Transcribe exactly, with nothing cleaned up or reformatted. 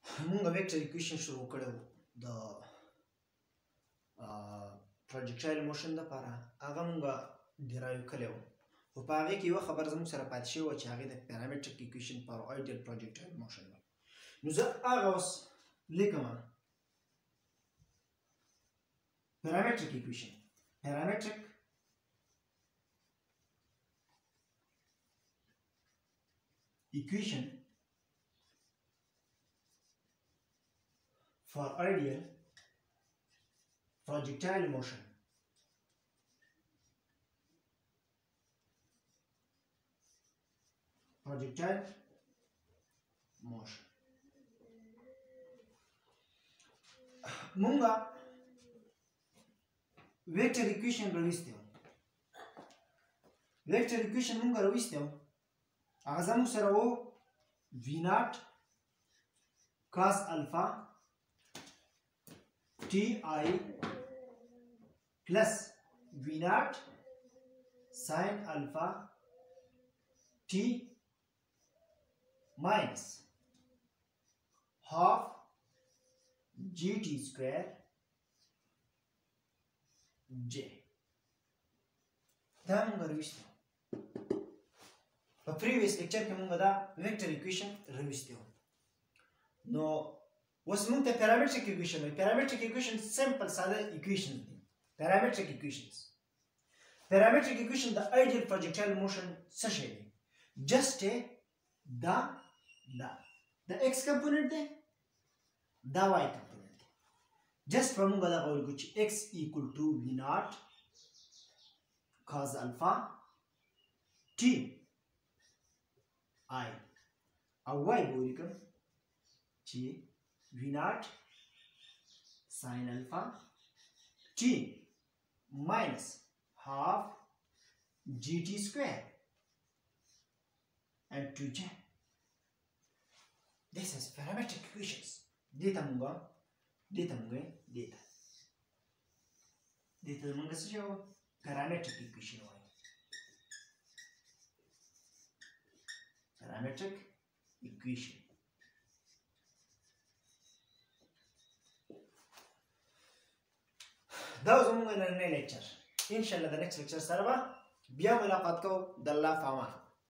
موږ ویکټر ایکویشن شروع کړو د پروجیکټایل موشن لپاره. هغه موږ ډیرایو کړی و، خو په هغې کې یوه خبره زموږ سره پاتې شوې وه چې هغې د parametric equation for ideal projectile motion وه. نو زه هغه اوس لیکم. parametric equation parametric equation for ideal projectile motion. Projectile motion. مونږه ویکټر ایکویشن راوستیو. ویکټر ایکویشن مونږه راوستیو. هغه زموږ سره و وی ناټ کاس الفا T I plus V naught sine alpha T minus half G T square J. دا موږ راوستو په پریویس لیکچر کې موږ دا ویکټر ایکویشن راوستو. نو اوس موږ ته parametric equation وایي. parametric equation simple ساده equation دي. parametric equations parametric equation د ideal projectile motion څه شی دی؟ just دا دا د x component دی، دا y component دی. just په موږ دغه ولیکو چې x equal to v naught cos alpha t i او y به ولیکم چې v naught sin alpha t minus half gt square and two j. This is parametric equations. Data munga data munga data data munga se parametric equation why parametric equation. دا زموږ نننی لیکچر. ان شاء الله د نیکسټ لیکچر سره به بیا ملاقات کوو. د الله په امان.